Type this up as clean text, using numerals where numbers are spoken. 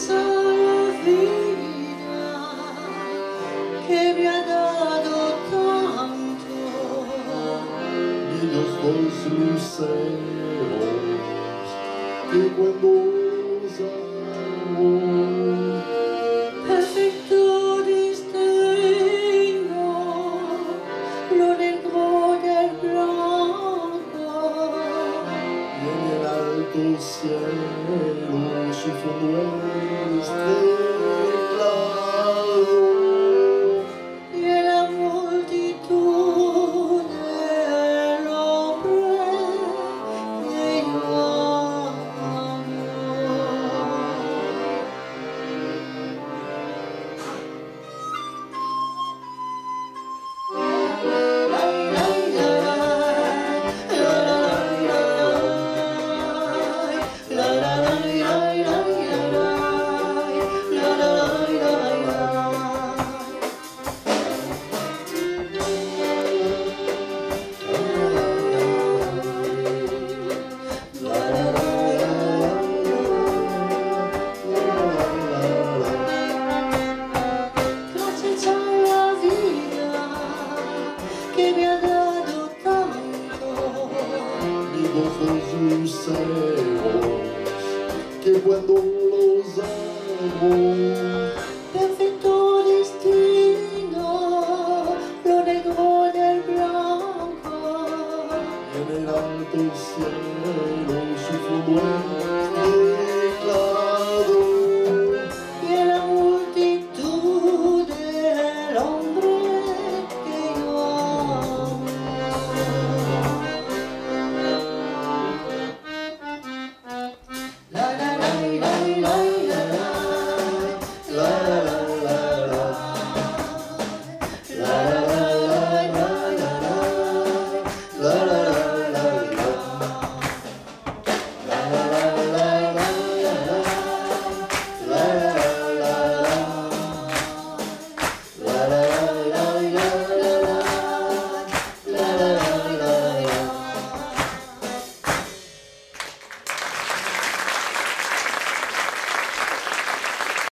inmensa la vida que me ha dado tanto. Y los dos luceros que cuando los amo, perfecto destino, lo negro del blanco. y en el alto cielo su fondo estrellado. Y en la multitud del hombre que yo amo. Gracias a la vida que me ha dado tanto. Y los dos luceros que cuando los amo, Perfecto destino, lo negro del blanco. en el alto cielo su fondo estrellado. Y en la multitud del hombre que yo amo. La la